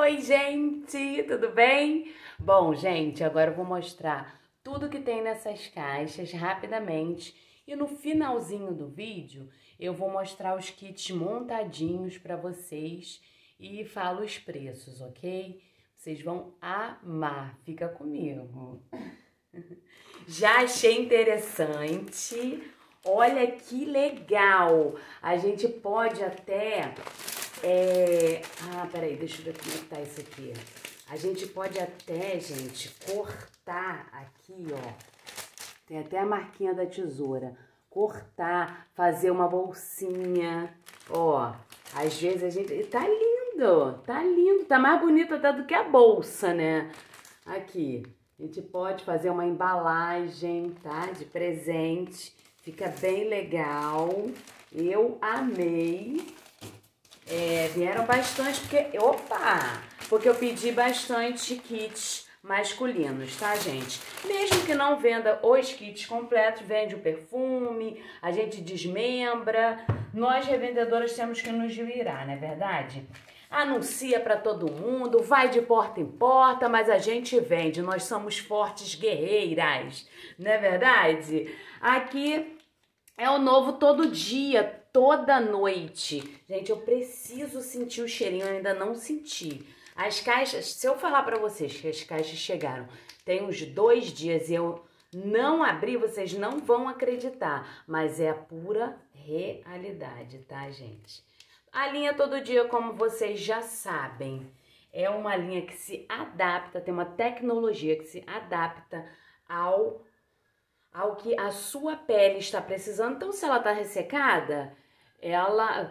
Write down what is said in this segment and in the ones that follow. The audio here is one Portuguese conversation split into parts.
Oi, gente, tudo bem? Bom, gente, agora eu vou mostrar tudo que tem nessas caixas rapidamente e no finalzinho do vídeo eu vou mostrar os kits montadinhos para vocês e falo os preços, ok? Vocês vão amar, fica comigo. Já achei interessante, olha que legal, a gente pode até... peraí, deixa eu ver como é que tá isso aqui. A gente pode até, gente, cortar aqui, ó. Tem até a marquinha da tesoura. Cortar, fazer uma bolsinha, ó. Às vezes a gente... Tá lindo. Tá mais bonito até do que a bolsa, né? Aqui, a gente pode fazer uma embalagem, tá? De presente. Fica bem legal. Eu amei. Vieram bastante, porque eu pedi bastante kits masculinos, tá, gente? Mesmo que não venda os kits completos, vende o perfume, a gente desmembra. Nós, revendedoras, temos que nos virar, não é verdade? Anuncia para todo mundo, vai de porta em porta, mas a gente vende. Nós somos fortes guerreiras, não é verdade? Aqui é o novo todo dia, toda noite. Gente, eu preciso sentir o cheirinho, eu ainda não senti. As caixas, se eu falar pra vocês que as caixas chegaram tem uns 2 dias e eu não abri, vocês não vão acreditar. Mas é a pura realidade, tá, gente? A linha todo dia, como vocês já sabem, é uma linha que se adapta, tem uma tecnologia que se adapta ao que a sua pele está precisando. Então, se ela está ressecada, ela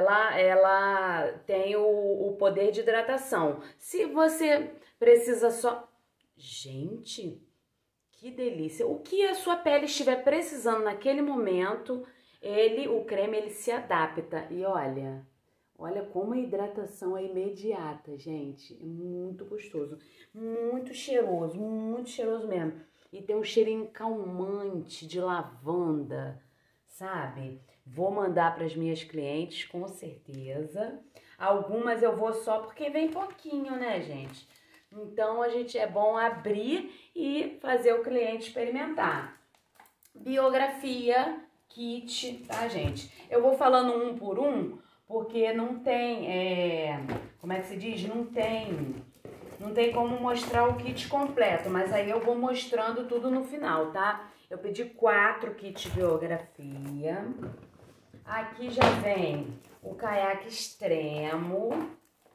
tem o poder de hidratação. Se você precisa só... Gente, que delícia! O que a sua pele estiver precisando naquele momento, o creme, ele se adapta. E olha como a hidratação é imediata, gente. É muito gostoso, muito cheiroso mesmo. E tem um cheirinho calmante de lavanda, sabe? Vou mandar para as minhas clientes, com certeza. Algumas eu vou só porque vem pouquinho, né, gente? Então, é bom abrir e fazer o cliente experimentar. Biografia, kit, tá, gente? Eu vou falando um por um, porque não tem, como é que se diz? Não tem como mostrar o kit completo, mas aí eu vou mostrando tudo no final, tá? Eu pedi 4 kits de biografia. Aqui já vem o caiaque extremo.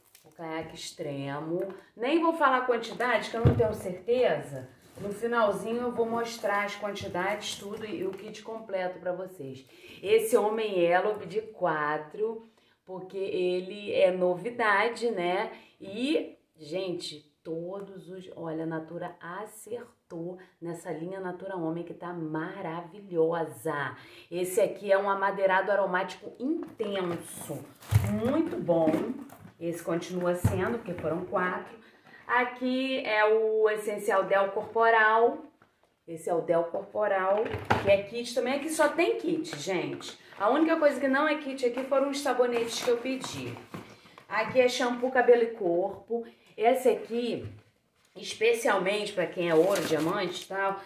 Nem vou falar a quantidade, que eu não tenho certeza. No finalzinho eu vou mostrar as quantidades, tudo e o kit completo pra vocês. Esse homem elo eu pedi 4, porque ele é novidade, né? E... gente, olha, a Natura acertou nessa linha Natura Homem que tá maravilhosa. Esse aqui é um amadeirado aromático intenso, muito bom. Esse continua sendo, porque foram 4. Aqui é o essencial Del Corporal. Esse é o Del Corporal, que é kit também. Aqui só tem kit, gente. A única coisa que não é kit aqui foram os sabonetes que eu pedi. Aqui é shampoo, cabelo e corpo. Esse aqui, especialmente para quem é ouro, diamante e tal,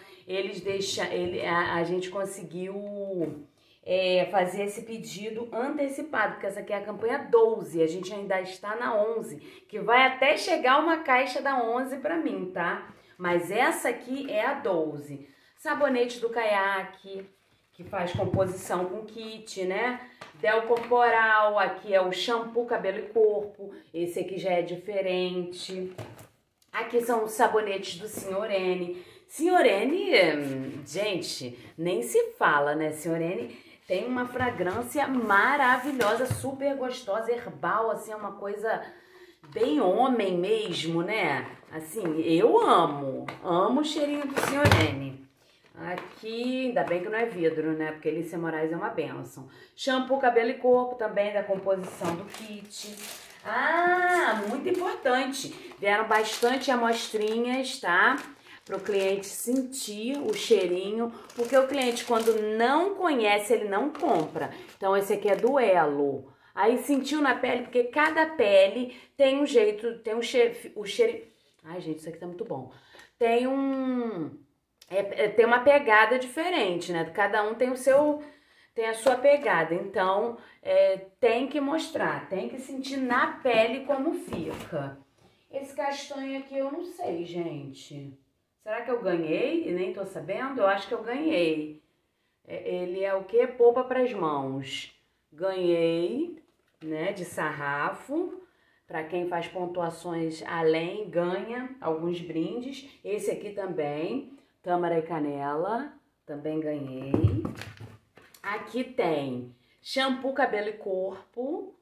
a gente conseguiu fazer esse pedido antecipado, porque essa aqui é a campanha 12, a gente ainda está na 11, que vai até chegar uma caixa da 11 para mim, tá? Mas essa aqui é a 12. Sabonete do caiaque, que faz composição com kit, né? Del Corporal, aqui é o shampoo, cabelo e corpo. Esse aqui já é diferente. Aqui são os sabonetes do Senhorene. Senhorene, gente, nem se fala, né? Senhorene tem uma fragrância maravilhosa, super gostosa, herbal, assim, é uma coisa bem homem mesmo, né? Assim, eu amo o cheirinho do Senhorene. Aqui, ainda bem que não é vidro, né? Porque Alicia Moraes é uma bênção. Shampoo, cabelo e corpo também, da composição do kit. Muito importante. Vieram bastante amostrinhas, tá? Para o cliente sentir o cheirinho. Porque o cliente, quando não conhece, ele não compra. Então, esse aqui é do Elo. Aí sentiu na pele, porque cada pele tem um jeito, tem um cheiro... Ai, gente, isso aqui tá muito bom. Tem tem uma pegada diferente, né? Cada um tem tem a sua pegada. Então, tem que mostrar, tem que sentir na pele como fica. Esse castanho aqui eu não sei, gente. Será que eu ganhei e nem tô sabendo? Eu acho que eu ganhei. Ele é o quê? Polpa para as mãos. Ganhei, né, de sarrafo. Para quem faz pontuações além, ganha alguns brindes. Esse aqui também, tâmara e canela, também ganhei. Aqui tem shampoo, cabelo e corpo.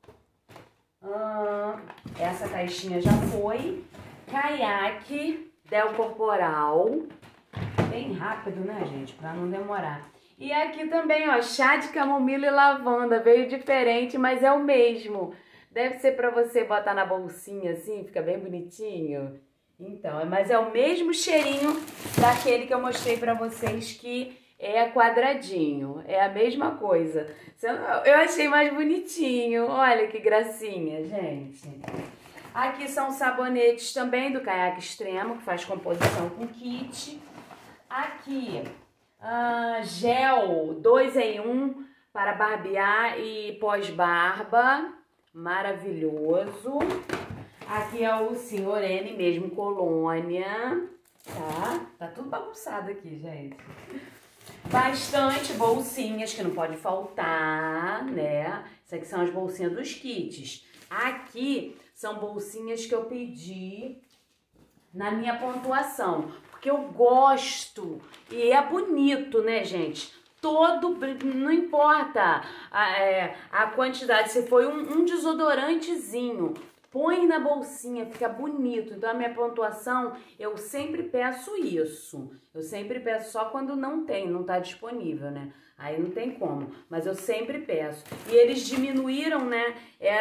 Essa caixinha já foi. Caiaque, Del Corporal. Bem rápido, né, gente? Para não demorar. E aqui também, ó, chá de camomila e lavanda. Veio diferente, mas é o mesmo. Deve ser pra você botar na bolsinha assim, fica bem bonitinho. Então, mas é o mesmo cheirinho daquele que eu mostrei pra vocês que é quadradinho. É a mesma coisa. Eu achei mais bonitinho. Olha que gracinha, gente. Aqui são sabonetes também do Caiaque Extremo, que faz composição com kit. Aqui, gel 2 em 1 para barbear e pós-barba. Maravilhoso. Aqui é o Senhor N mesmo, colônia, tá? Tá tudo bagunçado aqui, gente. Bastante bolsinhas que não pode faltar, né? Essas aqui são as bolsinhas dos kits. Aqui são bolsinhas que eu pedi na minha pontuação, porque eu gosto e é bonito, né, gente? Não importa a quantidade, se foi um desodorantezinho, põe na bolsinha, fica bonito. Então a minha pontuação, eu sempre peço isso. Eu sempre peço só quando não tá disponível, né? Aí não tem como, mas eu sempre peço. E eles diminuíram, né?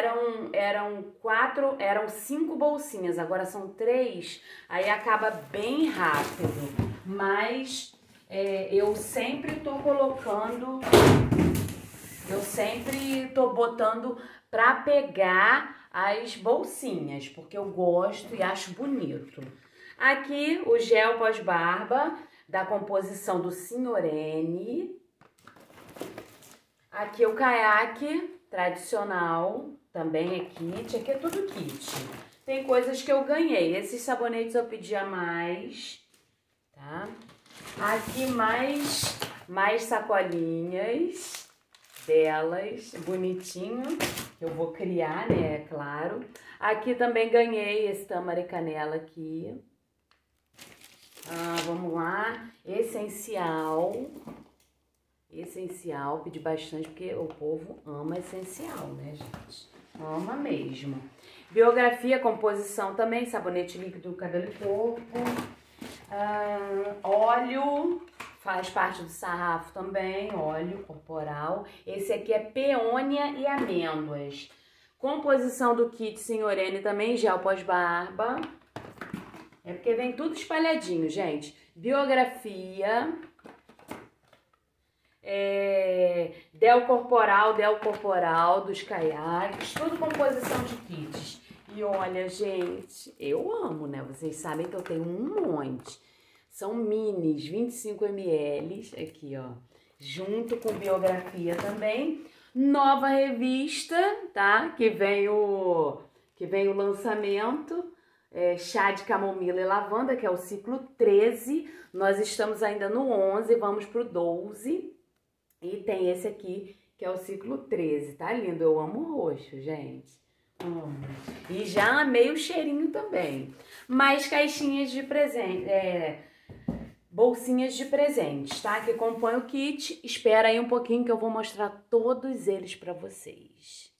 Eram 5 bolsinhas, agora são 3, aí acaba bem rápido. Mas eu sempre tô colocando, eu sempre tô botando pra pegar as bolsinhas, porque eu gosto e acho bonito. Aqui o gel pós-barba da composição do Senhor N. Aqui o caiaque tradicional, também é kit. Aqui é tudo kit. Tem coisas que eu ganhei. Esses sabonetes eu pedi a mais, tá? Aqui mais sacolinhas delas, bonitinho. Eu vou criar, né, é claro. Aqui também ganhei esse tâmara e canela aqui. Vamos lá. Essencial, pedi bastante porque o povo ama essencial, né, gente? Ama mesmo. Biografia, composição também, sabonete líquido, cabelo e corpo. Óleo, faz parte do sarrafo também, óleo corporal. Esse aqui é peônia e amêndoas. Composição do kit Senhor N também, gel pós-barba. É porque vem tudo espalhadinho, gente. Biografia. Del Corporal dos caiaques. Tudo composição de kits. E olha, gente, eu amo, né? Vocês sabem que eu tenho um monte. São minis, 25 ml, aqui, ó. Junto com biografia também. Nova revista, tá? Que vem o lançamento. Chá de camomila e lavanda, que é o ciclo 13. Nós estamos ainda no 11, vamos pro 12. E tem esse aqui, que é o ciclo 13. Tá lindo, eu amo o roxo, gente. E já amei o cheirinho também. Mais caixinhas de presente, bolsinhas de presentes, tá? Que compõem o kit. Espera aí um pouquinho que eu vou mostrar todos eles pra vocês.